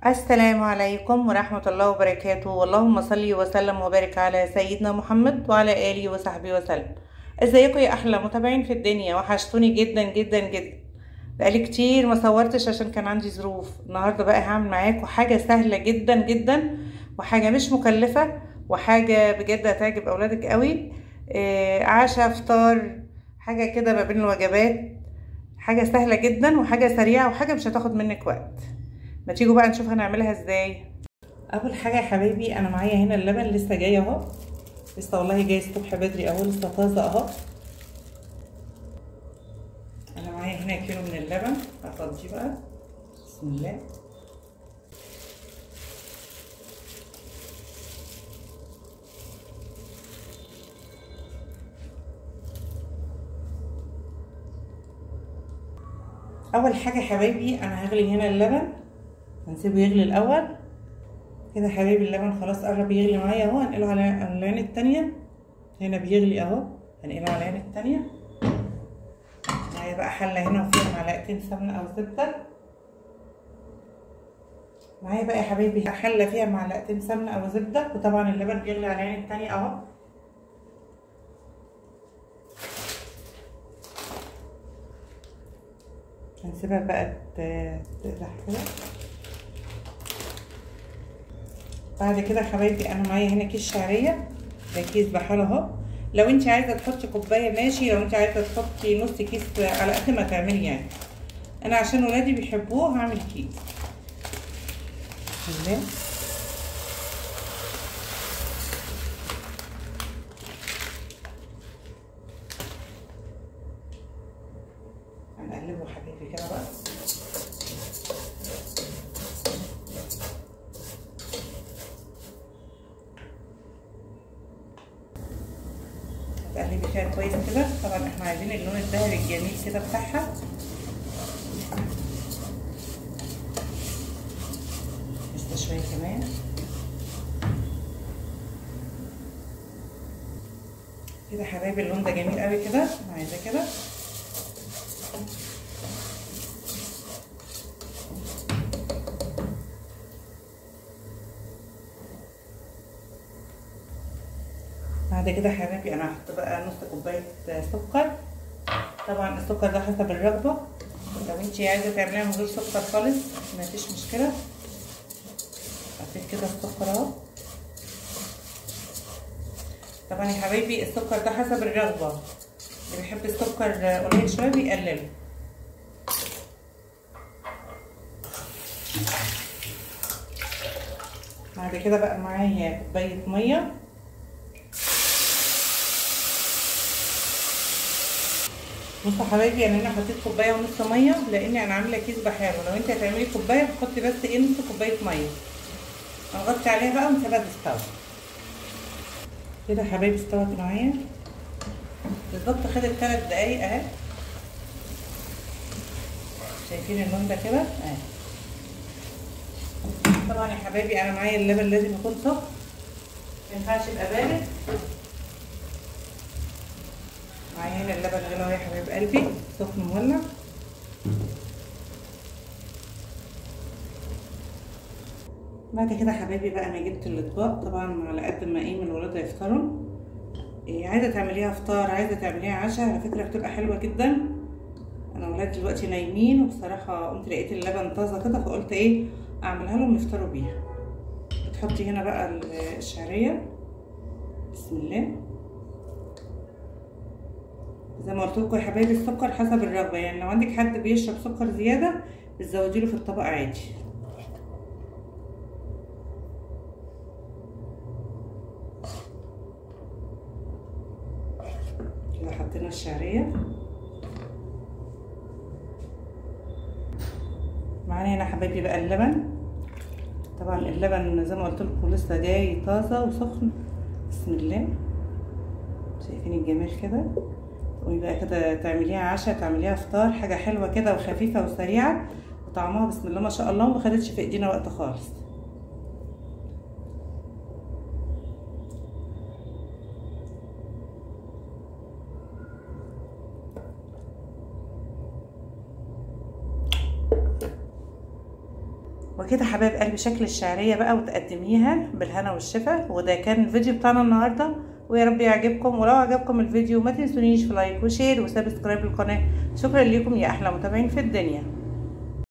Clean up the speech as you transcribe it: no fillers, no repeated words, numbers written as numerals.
السلام عليكم ورحمة الله وبركاته. اللهم صل وسلم وبارك على سيدنا محمد وعلى آله وصحبه وسلم. ازيكم يا احلى متابعين في الدنيا؟ وحشتوني جدا جدا جدا. بقالي كتير ما صورتش عشان كان عندي ظروف. النهارده بقى هعمل معاكم حاجة سهلة جدا جدا، وحاجة مش مكلفة، وحاجة بجد هتعجب اولادك قوي. عشاء فطار، حاجة كده ما بين الوجبات. حاجة سهلة جدا وحاجة سريعة وحاجة مش هتاخد منك وقت. ما تيجوا بقى نشوف هنعملها ازاي. اول حاجه يا حبايبي، انا معايا هنا اللبن لسه جاي اهو، لسه والله جاي الصبح بدري اهو، لسه طازه اهو. انا معايا هنا كيلو من اللبن، هفضيه بقى. بسم الله. اول حاجه يا حبايبي، انا هغلي هنا اللبن، هنسيبه يغلي الاول كده. حبايبي اللبن خلاص قرب يغلي معايا اهو، هنقله على العين التانية. هنا بيغلي اهو، هنقله على العين التانية. معايا بقى حله هنا وفيها معلقتين سمنه او زبده. معايا بقى يا حبايبي حله فيها معلقتين سمنه او زبده، وطبعا اللبن بيغلي على العين التانية اهو. هنسيبها بقى تقدح كده. بعد كده يا حبايبي انا معايا هنا كيس شعريه، ده كيس بحاله اهو. لو انت عايزه تحطي كوبايه ماشي، لو انت عايزه تحطي نص كيس على قد ما تعملي يعني. انا عشان ولادي بيحبوه هعمل كيس. بسم الله. هنقلبه حبايبي كده بقى. تقلبي فيها كويس كده. طبعا احنا عايزين اللون الذهبي الجميل كده بتاعها. لسه شويه كمان كده حبايبي. اللون ده جميل قوي كده، انا عايزاه كده. بعد كده يا حبايبي انا هحط بقى نص كوبايه سكر. طبعا السكر ده حسب الرغبه، لو انت عايزه تعمليها من غير سكر خالص مفيش مشكله. حطيت كده السكر اهو. طبعا يا حبايبي السكر ده حسب الرغبه، اللي بيحب السكر قليل شويه بيقلله. بعد كده بقى معايا كوبايه ميه. بصوا حبايبي، يعني انا حطيت كوبايه ونص ميه لاني انا عامله كيس بحاله. لو انت هتعملي كوبايه هتحطي بس نص كوبايه ميه. هنغطي عليها بقى ونسيبها تستوي كده. حبايبي استوت معايا بالظبط، خدت 3 دقايق اهي. شايفين اللون ده كده اهي. طبعا يا حبايبي انا معايا اللبن لازم يكون سخن، مينفعش يبقى بارد. معايا هنا اللبن غلي اهو يا حبايب قلبي، سخن مولع. بعد كده حبايبي بقى انا جبت الاطباق، طبعا على قد ما من الولاد هيفطروا. عايزه تعمليها فطار، عايزه تعمليها عشاء، على فكره بتبقى حلوه جدا. انا ولادي دلوقتي نايمين، وبصراحه قمت لقيت اللبن طازه كده، فقلت اعملها لهم يفطروا بيها. بتحطي هنا بقى الشعريه. بسم الله. زي ما قلت لكم يا حبايبي السكر حسب الرغبه، يعني لو عندك حد بيشرب سكر زياده بتزودي له في الطبق عادي. كده حطينا الشعريه. معانا هنا حبايبي بقى اللبن. طبعا اللبن زي ما قلت لكم لسه جاي طازه وسخن. بسم الله. شايفين الجمال كده؟ تقومي بقى كده تعمليها عشاء، تعمليها فطار، حاجه حلوه كده وخفيفه وسريعه، وطعمها بسم الله ما شاء الله، وما خدتش في ايدينا وقت خالص. كده حبايب قلبي شكل الشعريه بقى وتقدميها بالهنا والشفا. وده كان الفيديو بتاعنا النهارده، ويا رب يعجبكم. ولو عجبكم الفيديو ما تنسونيش في لايك وشير وسبسكرايب للقناه. شكرا لكم يا احلى متابعين في الدنيا.